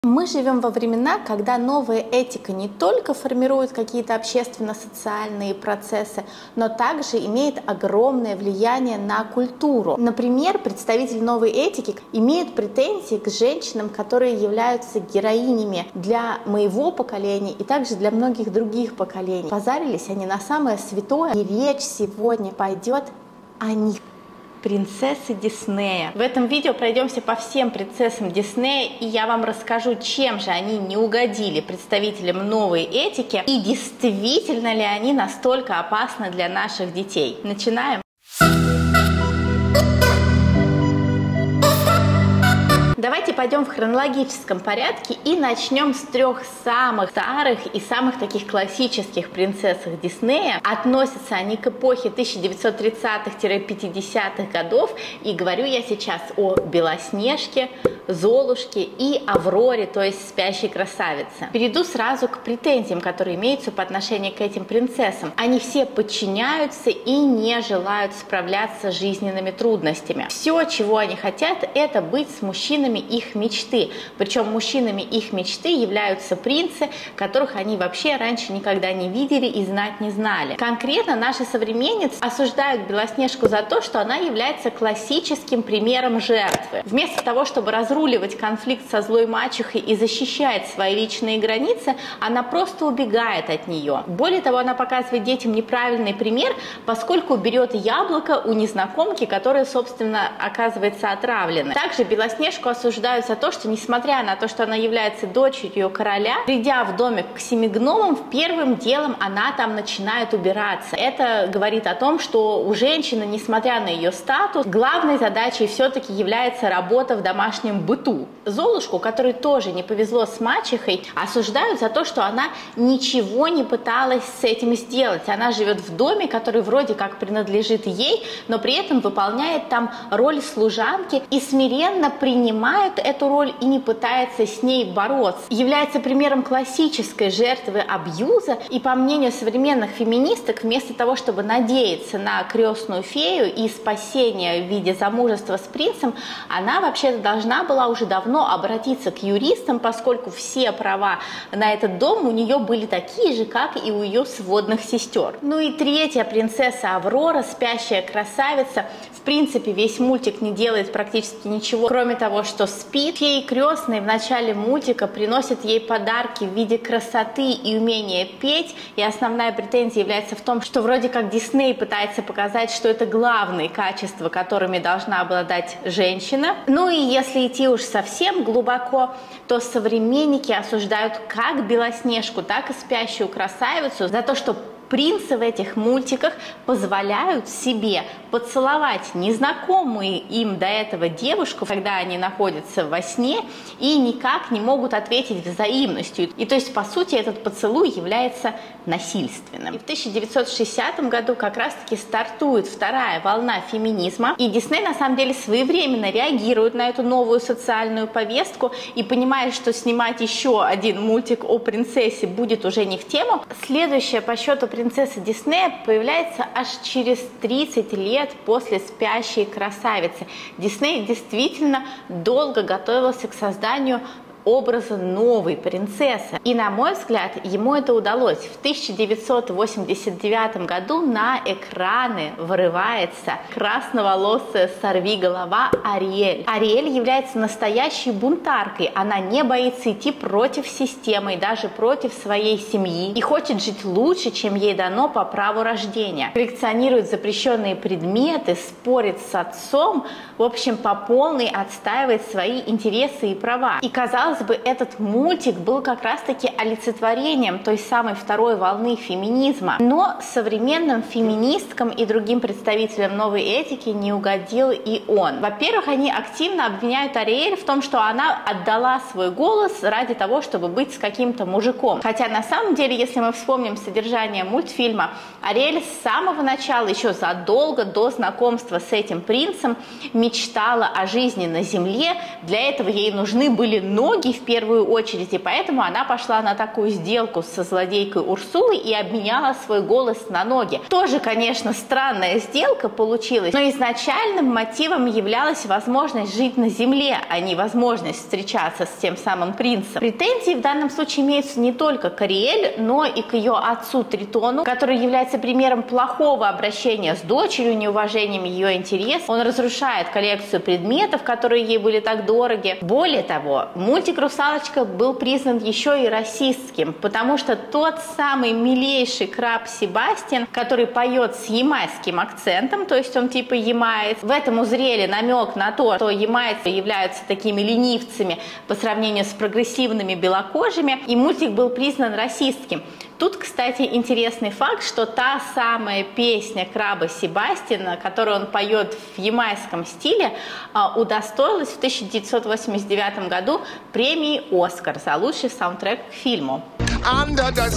Мы живем во времена, когда новая этика не только формирует какие-то общественно-социальные процессы, но также имеет огромное влияние на культуру. Например, представители новой этики имеют претензии к женщинам, которые являются героинями для моего поколения и также для многих других поколений. Позарились они на самое святое, и речь сегодня пойдет о них. Принцессы Диснея. В этом видео пройдемся по всем принцессам Диснея, и я вам расскажу, чем же они не угодили представителям новой этики, и действительно ли они настолько опасны для наших детей. Начинаем! Давайте пойдем в хронологическом порядке и начнем с трех самых старых и самых таких классических принцессах Диснея. Относятся они к эпохе 1930-50-х годов, и говорю я сейчас о Белоснежке, Золушке и Авроре, то есть спящей красавице. Перейду сразу к претензиям, которые имеются по отношению к этим принцессам. Они все подчиняются и не желают справляться с жизненными трудностями. Все, чего они хотят, это быть с мужчинами их мечты. Причем мужчинами их мечты являются принцы, которых они вообще раньше никогда не видели и знать не знали. Конкретно наши современницы осуждают Белоснежку за то, что она является классическим примером жертвы. Вместо того, чтобы разруливать конфликт со злой мачехой и защищать свои личные границы, она просто убегает от нее. Более того, она показывает детям неправильный пример, поскольку берет яблоко у незнакомки, которая, собственно, оказывается отравлена. Также Белоснежку осуждают за то, что, несмотря на то, что она является дочерью короля, придя в домик к 7 гномам, первым делом она там начинает убираться. Это говорит о том, что у женщины, несмотря на ее статус, главной задачей все-таки является работа в домашнем быту. Золушку, которой тоже не повезло с мачехой, осуждают за то, что она ничего не пыталась с этим сделать. Она живет в доме, который вроде как принадлежит ей, но при этом выполняет там роль служанки и смиренно принимает эту роль и не пытается с ней бороться. Является примером классической жертвы абьюза, и по мнению современных феминисток, вместо того, чтобы надеяться на крестную фею и спасение в виде замужества с принцем, она вообще-то должна была уже давно обратиться к юристам, поскольку все права на этот дом у нее были такие же, как и у ее сводных сестер. Ну и третья принцесса Аврора, спящая красавица. В принципе, весь мультик не делает практически ничего, кроме того, что спит. Феи крестные в начале мультика приносят ей подарки в виде красоты и умения петь, и основная претензия является в том, что вроде как Дисней пытается показать, что это главные качества, которыми должна обладать женщина. Ну и если идти уж совсем глубоко, то современники осуждают как Белоснежку, так и спящую красавицу за то, что принцы в этих мультиках позволяют себе поцеловать незнакомые им до этого девушку, когда они находятся во сне, и никак не могут ответить взаимностью. И то есть, по сути, этот поцелуй является насильственным. И в 1960 году как раз-таки стартует вторая волна феминизма, и Дисней на самом деле своевременно реагирует на эту новую социальную повестку и понимает, что снимать еще один мультик о принцессе будет уже не в тему. Следующая по счету принцесса Диснея появляется аж через 30 лет после спящей красавицы. Дисней действительно долго готовился к созданию образа новой принцессы. И, на мой взгляд, ему это удалось. В 1989 году на экраны вырывается красноволосая сорвиголова Ариэль. Ариэль является настоящей бунтаркой. Она не боится идти против системы и даже против своей семьи и хочет жить лучше, чем ей дано по праву рождения. Коллекционирует запрещенные предметы, спорит с отцом, в общем, по полной отстаивает свои интересы и права. И, казалось бы, этот мультик был как раз-таки олицетворением той самой второй волны феминизма. Но современным феминисткам и другим представителям новой этики не угодил и он. Во-первых, они активно обвиняют Ариэль в том, что она отдала свой голос ради того, чтобы быть с каким-то мужиком. Хотя на самом деле, если мы вспомним содержание мультфильма, Ариэль с самого начала, еще задолго до знакомства с этим принцем, мечтала о жизни на земле. Для этого ей нужны были ноги, и в первую очередь, и поэтому она пошла на такую сделку со злодейкой Урсулой и обменяла свой голос на ноги. Тоже, конечно, странная сделка получилась, но изначальным мотивом являлась возможность жить на земле, а не возможность встречаться с тем самым принцем. Претензии в данном случае имеются не только к Ариэль, но и к ее отцу Тритону, который является примером плохого обращения с дочерью, неуважением ее интересов. Он разрушает коллекцию предметов, которые ей были так дороги. Более того, мультик «Русалочка» был признан еще и расистским, потому что тот самый милейший краб Себастьян, который поет с ямайским акцентом, то есть он типа ямаец, в этом узрели намек на то, что ямайцы являются такими ленивцами по сравнению с прогрессивными белокожими, и мультик был признан расистским. Тут, кстати, интересный факт, что та самая песня краба Себастьяна, которую он поет в ямайском стиле, удостоилась в 1989 году премии «Оскар» за лучший саундтрек к фильму. Under the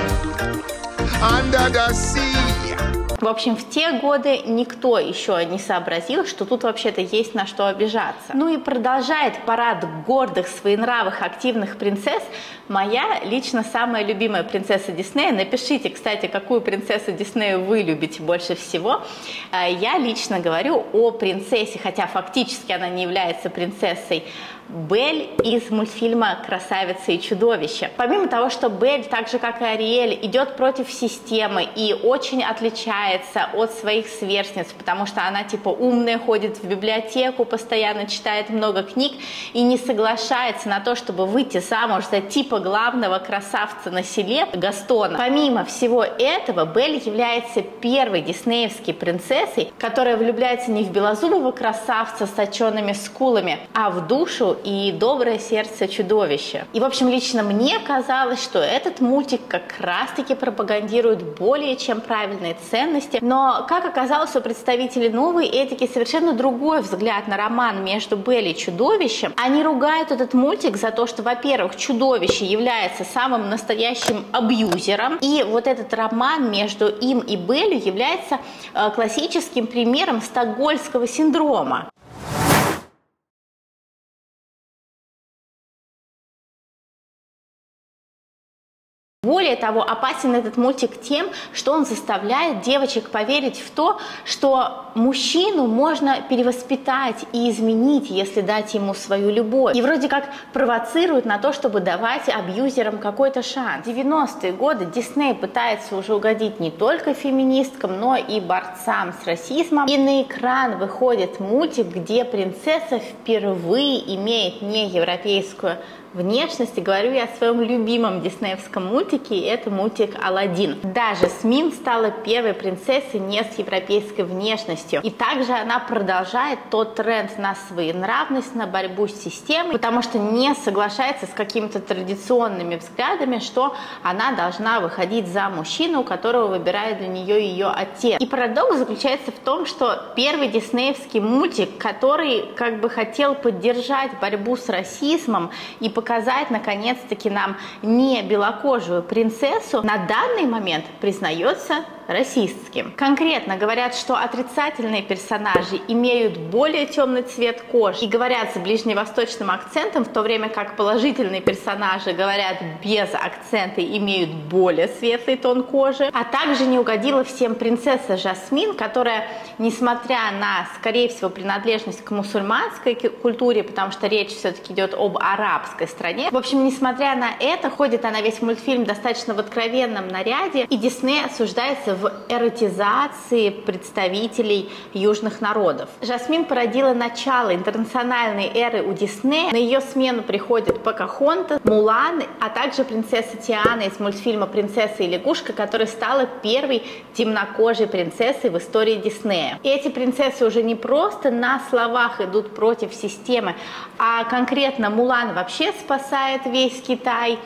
sea. В общем, в те годы никто еще не сообразил, что тут вообще-то есть на что обижаться. Ну и продолжает парад гордых, своенравых, активных принцесс моя лично самая любимая принцесса Диснея. Напишите, кстати, какую принцессу Диснея вы любите больше всего. Я лично говорю о принцессе, хотя фактически она не является принцессой, Бель из мультфильма «Красавица и чудовище». Помимо того, что Бель, так же как и Ариэль, идет против системы и очень отличается от своих сверстниц, потому что она типа умная, ходит в библиотеку, постоянно читает много книг и не соглашается на то, чтобы выйти замуж за типа главного красавца на селе Гастона. Помимо всего этого, Бель является первой диснеевской принцессой, которая влюбляется не в белозубого красавца с точенными скулами, а в душу и доброе сердце чудовища. И, в общем, лично мне казалось, что этот мультик как раз-таки пропагандирует более чем правильные ценности, но, как оказалось, у представителей новой этики совершенно другой взгляд на роман между Бель и чудовищем. Они ругают этот мультик за то, что, во-первых, чудовище является самым настоящим абьюзером, и вот этот роман между им и Белью является классическим примером стокгольмского синдрома. Более того, опасен этот мультик тем, что он заставляет девочек поверить в то, что мужчину можно перевоспитать и изменить, если дать ему свою любовь. И вроде как провоцирует на то, чтобы давать абьюзерам какой-то шанс. В 90-е годы Дисней пытается уже угодить не только феминисткам, но и борцам с расизмом. И на экран выходит мультик, где принцесса впервые имеет неевропейскую внешность. И говорю я о своем любимом диснеевском мультике, и это мультик «Аладдин». Даже Смин стала первой принцессой не с европейской внешностью. И также она продолжает тот тренд на своенравность, на борьбу с системой, потому что не соглашается с какими-то традиционными взглядами, что она должна выходить за мужчину, которого выбирает для нее ее отец. И парадокс заключается в том, что первый диснеевский мультик, который как бы хотел поддержать борьбу с расизмом и показать, наконец-таки, нам не белокожую принцессу, на данный момент признается расистским. Конкретно говорят, что отрицательные персонажи имеют более темный цвет кожи и говорят с ближневосточным акцентом, в то время как положительные персонажи говорят без акцента и имеют более светлый тон кожи. А также не угодила всем принцесса Жасмин, которая, несмотря на, скорее всего, принадлежность к мусульманской культуре, потому что речь все-таки идет об арабской стране, в общем, несмотря на это, ходит она весь мультфильм достаточно в откровенном наряде, и Дисней осуждается в эротизации представителей южных народов. Жасмин породила начало интернациональной эры у Диснея. На ее смену приходят Покахонтас, Мулан, а также принцесса Тиана из мультфильма «Принцесса и лягушка», которая стала первой темнокожей принцессой в истории Диснея. И эти принцессы уже не просто на словах идут против системы, а конкретно Мулан вообще спасает весь Китай.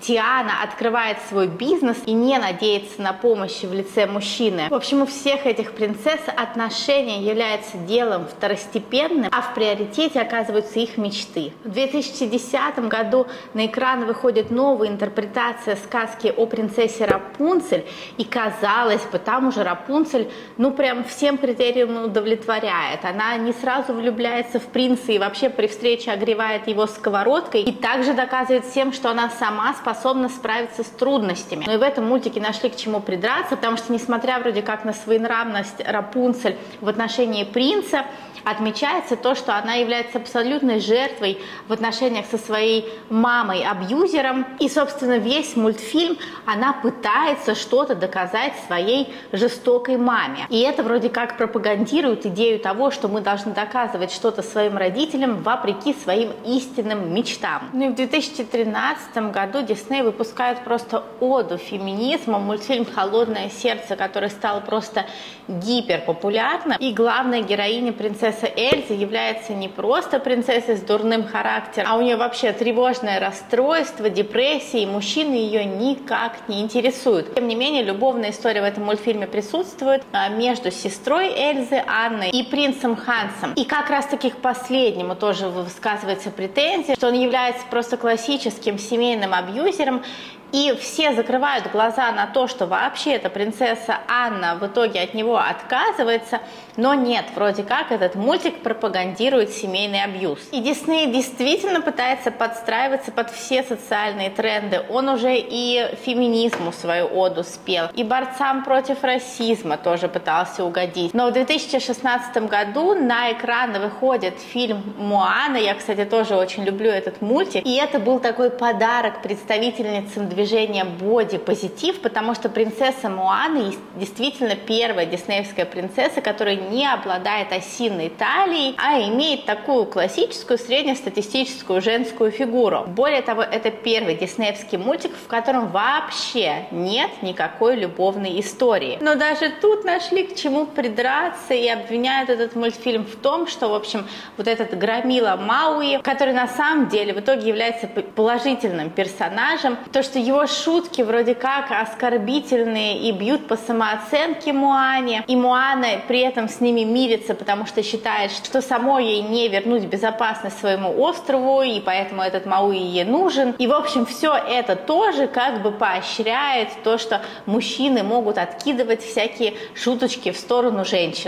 Тиана открывает свой бизнес и не надеется на помощь в лице мужчины. В общем, у всех этих принцесс отношения являются делом второстепенным, а в приоритете оказываются их мечты. В 2010 году на экран выходит новая интерпретация сказки о принцессе Рапунцель, и казалось бы, там уже Рапунцель, прям всем критериям удовлетворяет. Она не сразу влюбляется в принца и вообще при встрече огревает его сковородкой, и также доказывает всем, что она сама способна справиться с трудностями. Но и в этом мультике нашли к чему придраться, потому что, несмотря вроде как на своенравность Рапунцель в отношении принца, отмечается то, что она является абсолютной жертвой в отношениях со своей мамой-абьюзером. И, собственно, весь мультфильм она пытается что-то доказать своей жестокой маме. И это вроде как пропагандирует идею того, что мы должны доказывать что-то своим родителям вопреки своим истинным мечтам. Ну и в 2013 году Дисней выпускает просто оду феминизму, мультфильм «Холодное сердце», который стал просто гиперпопулярным. И главная героиня, принцесса Эльза, является не просто принцессой с дурным характером, а у нее вообще тревожное расстройство, депрессия, и мужчины ее никак не интересуют. Тем не менее, любовная история в этом мультфильме присутствует между сестрой Эльзы, Анной, и принцем Хансом. И как раз таки к последнему тоже высказывается претензия, что он является просто классическим семейным абьюзером. И все закрывают глаза на то, что вообще эта принцесса Анна в итоге от него отказывается, но нет, вроде как этот мультик пропагандирует семейный абьюз. И Дисней действительно пытается подстраиваться под все социальные тренды. Он уже и феминизму свою оду спел, и борцам против расизма тоже пытался угодить. Но в 2016 году на экраны выходит фильм «Моана». Я, кстати, тоже очень люблю этот мультик. И это был такой подарок представительницам движения боди-позитив, потому что принцесса Моана действительно первая диснеевская принцесса, которая не обладает осиной талией, а имеет такую классическую среднестатистическую женскую фигуру. Более того, это первый диснеевский мультик, в котором вообще нет никакой любовной истории. Но даже тут нашли к чему придраться и обвиняют этот мультфильм в том, что, в общем, вот этот громила Мауи, который на самом деле в итоге является положительным персонажем, то, что его шутки вроде как оскорбительные и бьют по самооценке Моане, и Моана при этом с ними мирится, потому что считает, что самой ей не вернуть безопасность своему острову, и поэтому этот Мауи ей нужен. И, в общем, все это тоже как бы поощряет то, что мужчины могут откидывать всякие шуточки в сторону женщин.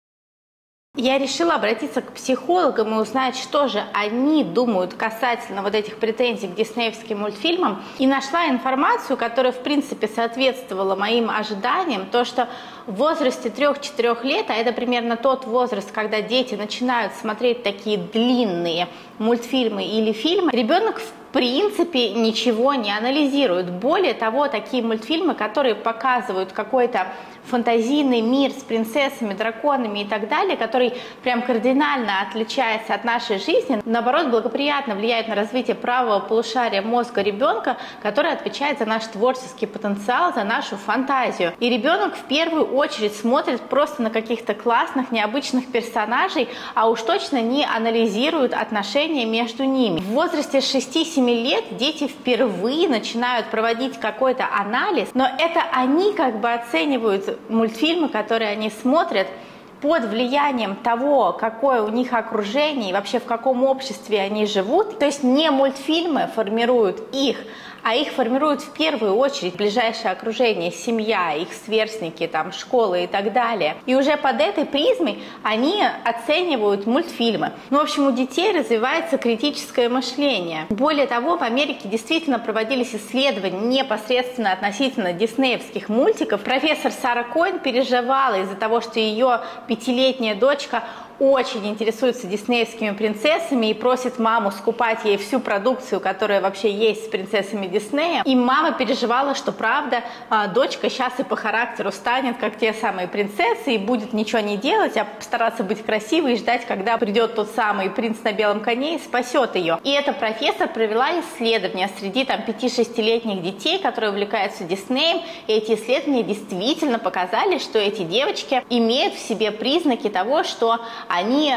Я решила обратиться к психологам и узнать, что же они думают касательно вот этих претензий к диснеевским мультфильмам. И нашла информацию, которая, в принципе, соответствовала моим ожиданиям. То, что в возрасте 3-4 лет, а это примерно тот возраст, когда дети начинают смотреть такие длинные мультфильмы или фильмы, ребенок в принципе ничего не анализирует. Более того, такие мультфильмы, которые показывают какой-то фантазийный мир с принцессами, драконами и так далее, который прям кардинально отличается от нашей жизни, наоборот, благоприятно влияет на развитие правого полушария мозга ребенка, который отвечает за наш творческий потенциал, за нашу фантазию. И ребенок в первую очередь смотрит просто на каких-то классных, необычных персонажей, а уж точно не анализирует отношения между ними. В возрасте 6-7 лет дети впервые начинают проводить какой-то анализ, но это они как бы оценивают мультфильмы, которые они смотрят, под влиянием того, какое у них окружение и вообще в каком обществе они живут. То есть не мультфильмы формируют их, а их формируют в первую очередь ближайшее окружение, семья, их сверстники, там, школы и так далее. И уже под этой призмой они оценивают мультфильмы. Ну, в общем, у детей развивается критическое мышление. Более того, в Америке действительно проводились исследования непосредственно относительно диснеевских мультиков. Профессор Сара Коэн переживала из-за того, что ее 5-летняя дочка очень интересуется диснеевскими принцессами и просит маму скупать ей всю продукцию, которая вообще есть с принцессами Диснея. И мама переживала, что правда дочка сейчас и по характеру станет как те самые принцессы и будет ничего не делать, а стараться быть красивой и ждать, когда придет тот самый принц на белом коне и спасет ее. И эта профессор провела исследования среди 5-6-летних детей, которые увлекаются Диснеем. И эти исследования действительно показали, что эти девочки имеют в себе признаки того, что они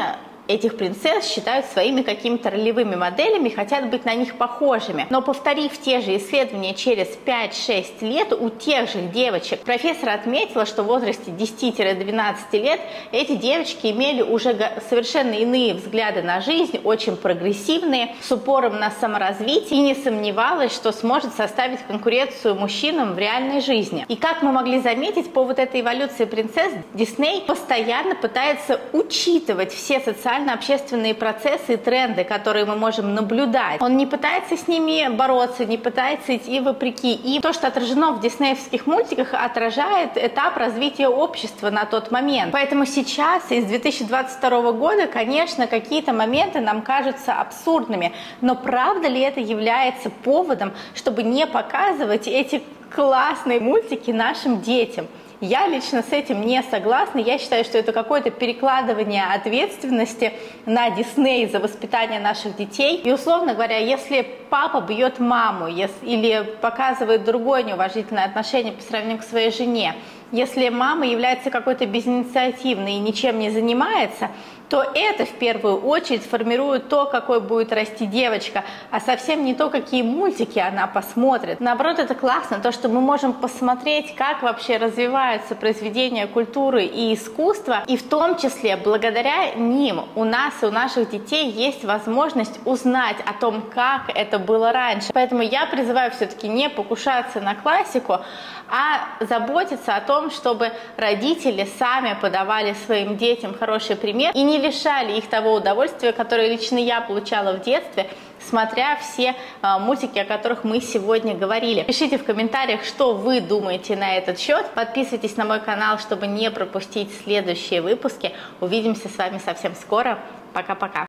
этих принцесс считают своими какими-то ролевыми моделями, хотят быть на них похожими. Но повторив те же исследования через 5-6 лет у тех же девочек, профессор отметила, что в возрасте 10-12 лет эти девочки имели уже совершенно иные взгляды на жизнь, очень прогрессивные, с упором на саморазвитие, и не сомневалась, что сможет составить конкуренцию мужчинам в реальной жизни. И как мы могли заметить, по вот этой эволюции принцесс, Дисней постоянно пытается учитывать все социально-общественные процессы и тренды, которые мы можем наблюдать. Он не пытается с ними бороться, не пытается идти вопреки. И то, что отражено в диснеевских мультиках, отражает этап развития общества на тот момент. Поэтому сейчас, из 2022 года, конечно, какие-то моменты нам кажутся абсурдными. Но правда ли это является поводом, чтобы не показывать эти классные мультики нашим детям? Я лично с этим не согласна. Я считаю, что это какое-то перекладывание ответственности на Дисней за воспитание наших детей. И, условно говоря, если папа бьет маму или показывает другое неуважительное отношение по сравнению к своей жене, если мама является какой-то безинициативной и ничем не занимается, то это в первую очередь формирует то, какой будет расти девочка, а совсем не то, какие мультики она посмотрит. Наоборот, это классно, то, что мы можем посмотреть, как вообще развиваются произведения культуры и искусства, и в том числе благодаря ним у нас и у наших детей есть возможность узнать о том, как это было раньше. Поэтому я призываю все-таки не покушаться на классику, а заботиться о том, чтобы родители сами подавали своим детям хороший пример и не лишали их того удовольствия, которое лично я получала в детстве, смотря все мультики, о которых мы сегодня говорили. Пишите в комментариях, что вы думаете на этот счет. Подписывайтесь на мой канал, чтобы не пропустить следующие выпуски. Увидимся с вами совсем скоро. Пока-пока.